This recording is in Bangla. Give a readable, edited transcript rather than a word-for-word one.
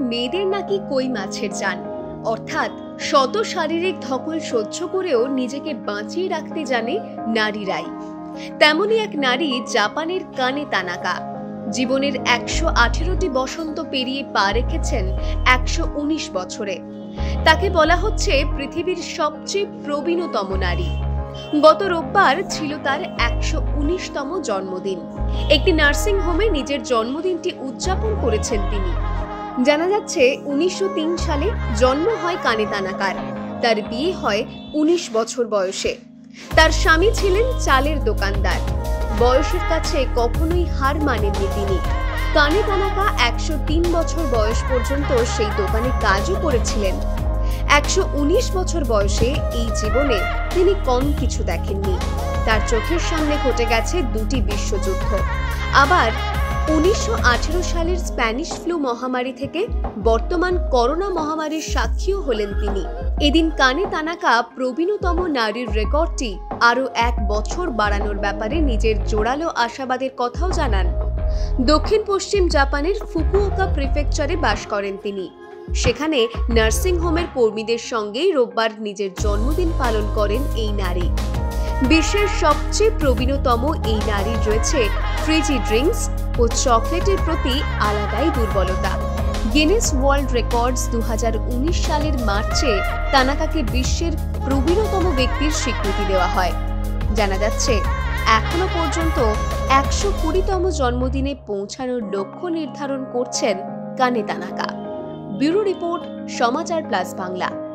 মেয়েদের নাকি কই মাছের জান, অর্থাৎ শত শারীরিক ধকল সহ্য করেও নিজেকে বাঁচিয়ে রাখতে জানে নারীরাই। তেমনই এক নারী জাপানের কানে তানাকা। জীবনের 118টি বসন্ত পেরিয়ে পা রেখেছেন 119 বছরে। তাকে বলা হচ্ছে পৃথিবীর সবচেয়ে প্রবীণতম নারী। গত রোববার ছিল তার 119তম জন্মদিন। একটি নার্সিং হোমে নিজের জন্মদিনটি উদযাপন করেছেন তিনি। জানা যাচ্ছে 1903 সালে জন্ম হয় কানে তানাকার। তার বিয়ে হয় 19 বছর বয়সে। তার স্বামী ছিলেন চালের দোকানদার। বয়সের কাছে কখনোই হার মানেননি তিনি। কানে তানাকা 103 বছর বয়স পর্যন্ত সেই দোকানে কাজও করেছিলেন। 119 বছর বয়সে এই জীবনে তিনি কম কিছু দেখেননি। তার চোখের সামনে ঘটে গেছে দুটি বিশ্বযুদ্ধ, আবার 1918 সালের স্প্যানিশ ফ্লু মহামারী থেকে বর্তমান করোনা মহামারীর সাক্ষীও হলেন তিনি। এদিন কানে তানাকা প্রবীণতম নারীর রেকর্ডটি আরও 1 বছর বাড়ানোর ব্যাপারে নিজের জোরালো আশাবাদের কথাও জানান। দক্ষিণ পশ্চিম জাপানের ফুকুওকা প্রিফেকচারে বাস করেন তিনি। সেখানে নার্সিং হোমের কর্মীদের সঙ্গেই রোববার নিজের জন্মদিন পালন করেন এই নারী। বিশ্বের সবচেয়ে প্রবীণতম এই নারীর রয়েছে ফ্রিজি ড্রিঙ্কস ও চকলেটের প্রতি আলাদাই দুর্বলতা। গিনেস ওয়ার্ল্ড রেকর্ডস 2019 সালের মার্চে তানাকাকে বিশ্বের প্রবীণতম ব্যক্তির স্বীকৃতি দেওয়া হয়। জানা যাচ্ছে এখনো পর্যন্ত 120তম জন্মদিনে পৌঁছানোর লক্ষ্য নির্ধারণ করছেন Kane Tanaka. Bureau report, Samachar plus Bangla.